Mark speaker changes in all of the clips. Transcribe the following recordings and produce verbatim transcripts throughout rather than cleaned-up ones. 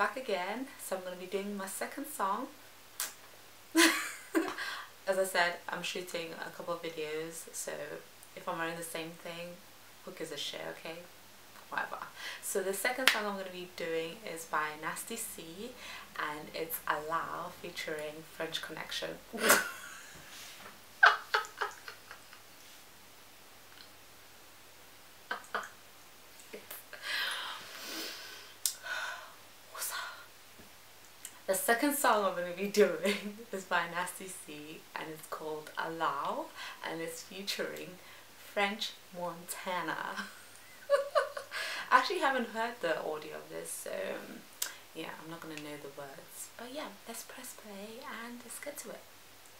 Speaker 1: back again. So I'm going to be doing my second song. As I said, I'm shooting a couple of videos, so if I'm wearing the same thing, who gives a shit, okay? Whatever. So the second song I'm going to be doing is by N E R D and it's Allow featuring French Connection. The second song I'm going to be doing is by N E R D and it's called Allow and it's featuring French Montana. I actually haven't heard the audio of this, so yeah, I'm not going to know the words. But yeah, let's press play and let's get to it.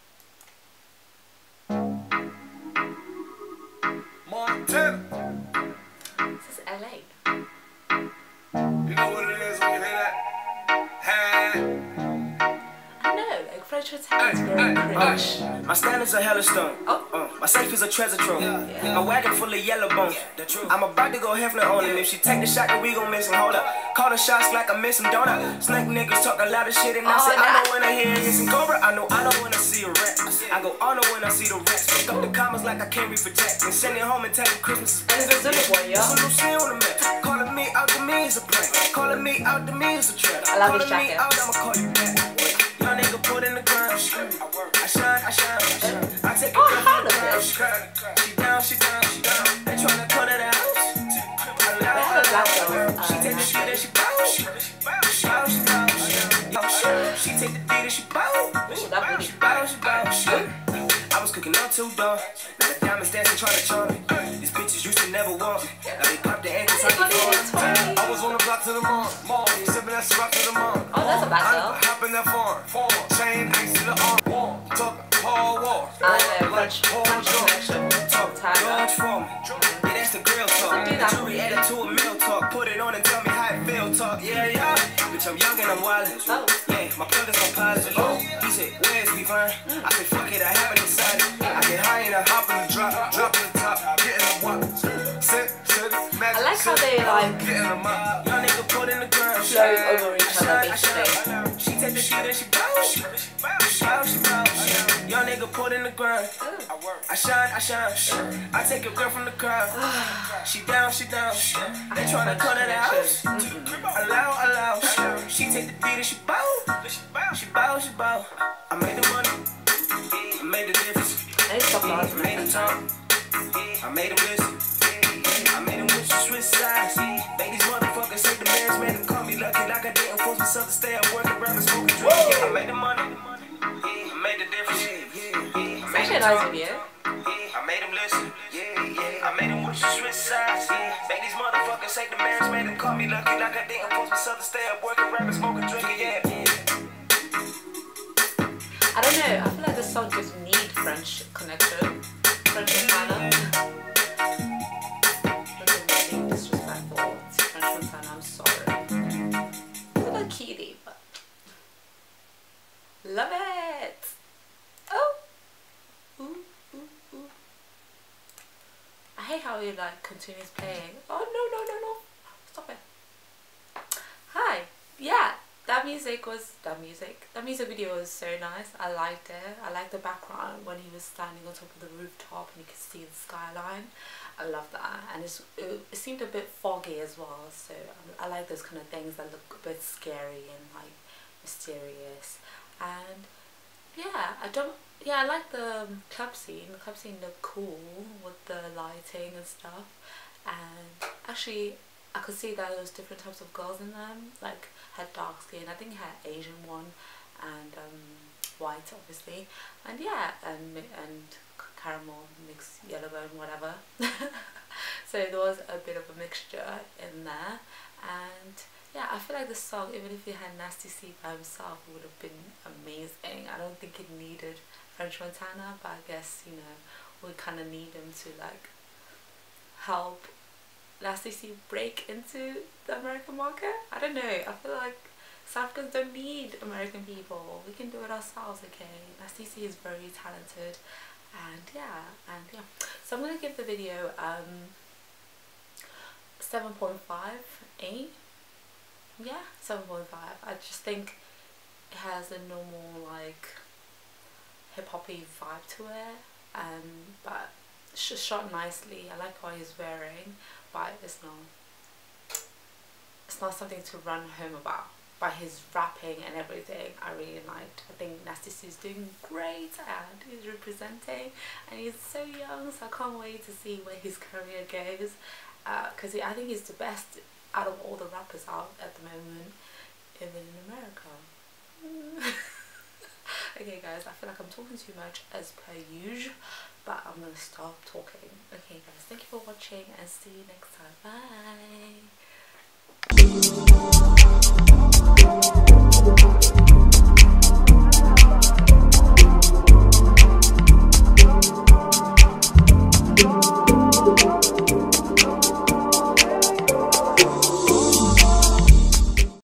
Speaker 2: Montana.
Speaker 1: This is L A.
Speaker 2: You know what it is when you hear that? Hey.
Speaker 1: I know, like French Montana is very cringe.
Speaker 3: Uh, my standards are hella stone.
Speaker 1: Oh.
Speaker 3: Uh, my safe is a treasure trove.
Speaker 1: Yeah.
Speaker 3: My wagon full of yellow bones. I'm about to go Hefner on him. If she take the shot, then we gon' miss him. Hold up. Call the shots like I miss him, don't I? Snake niggas talk a lot of shit and I
Speaker 1: oh,
Speaker 3: say,
Speaker 1: nah.
Speaker 3: I know when I hear it, some Cobra. I know I know when I see a rat. I go on when I see the rats. Pick up the commas like I can't read for Jack. And send it home and tell them Christmas is
Speaker 1: And it's a boy, yeah.
Speaker 3: That's a new scene on the map. Calling me out to me is a prank. Calling me out to me is a trap.
Speaker 1: I love
Speaker 3: Calling
Speaker 1: his jacket.
Speaker 3: me out, I'ma call you back. Young nigga put in the ground. I shine, I shine, I shine. I take
Speaker 1: Oh,
Speaker 3: it
Speaker 1: I heard of
Speaker 3: down.
Speaker 1: this.
Speaker 3: She down, she down, she down. They tryna cut it out.
Speaker 1: They have a black girl.
Speaker 3: She take the shit and she bounce. She bounce, she bounce. She take the beat and she bounce.
Speaker 1: Ooh, that booty.
Speaker 3: She bounce, she bounce. I was cooking up too dumb. Now the diamonds dancing trying to charm me. These bitches used to never want me. Now they pop the ankles like they
Speaker 2: I was on the block to the mall, mall, sipping that rock to the mall.
Speaker 1: Oh, that's a black girl.
Speaker 2: Hop in that farm, farm, chain ice to the arm, talking Paul Wall.
Speaker 1: I know, French Connection.
Speaker 3: talk, George for me. Yeah, that's the grill talk.
Speaker 1: Do that.
Speaker 3: Jewelry added to a meal talk. Put it on and tell me how it feel talk. Yeah, yeah. Bitch, I'm young and I'm wildin'.
Speaker 1: Oh.
Speaker 3: Yeah, my plug is on positive. Oh. He said, where's we fine? I said, fuck it, I haven't decided. I get high and I hop in the drop, drop in the top, get in the walk. Sit, sit, magic.
Speaker 1: I like how they like
Speaker 3: Get in the mop. Young nigga put in the ground.
Speaker 1: flow over each other basically.
Speaker 3: She take the shit and she bounce. She bounce, she bounce. Young nigga put in the ground. I shine, I shine. I take a girl from the crowd. She down, she down. They tryna cut it out. Allow, allow. She take the beat and she bow. She bow, she bow. I made the money. I made the difference.
Speaker 1: I need to stop
Speaker 3: I
Speaker 1: laughing.
Speaker 3: made the time. I made them listen. I made them wish to switch sides. Make these motherfuckers say the man's man and call me lucky like I didn't force myself to stay up working around and smoking drink. Yeah, I made the money. I made the difference.
Speaker 1: It's actually a nice video.
Speaker 3: I made them listen. Yeah, yeah. I made them wish to switch sides. Make these motherfuckers say the man's man and call me lucky like I didn't force myself to stay up working around and smoking drinking. Yeah.
Speaker 1: I don't know, I feel like the song just need French Connection. French Montana. That's being disrespectful to French Montana, I'm sorry. It's a little cutie, but love it! Oh! Ooh, ooh, ooh. I hate how it like continues playing. Oh no, no, no, no. Stop it. Hi. Yeah. That music was, that music, that music video was so nice. I liked it. I liked the background when he was standing on top of the rooftop and you could see the skyline. I love that. And it's, it, it seemed a bit foggy as well. So I, I like those kind of things that look a bit scary and like mysterious. And yeah, I don't, yeah, I like the um, club scene. The club scene looked cool with the lighting and stuff. And actually, I could see that there was different types of girls in them, like had dark skin. I think he had Asian one and um, white obviously, and yeah, and and caramel mixed yellow and whatever. So there was a bit of a mixture in there, and yeah, I feel like the song, even if it had N E R D by himself, it would have been amazing. I don't think it needed French Montana, but I guess, you know, we kind of need him to like help N E R D break into the American market. I don't know, I feel like South Africans don't need American people, we can do it ourselves, okay? N E R D is very talented, and yeah, and yeah. So I'm going to give the video um, seven point five, eight, yeah, seven point five. I just think it has a normal like hip hoppy vibe to it, um, but it's just shot nicely. I like what he's wearing, but it's not it's not something to run home about. But his rapping and everything I really liked. I think Nasty Su's doing great and he's representing, and he's so young, so I can't wait to see where his career goes, because uh, I think he's the best out of all the rappers out at the moment, even in America. Okay guys, I feel like I'm talking too much as per usual, but I'm gonna stop talking. Okay guys, thank you for watching and see you next time. Bye.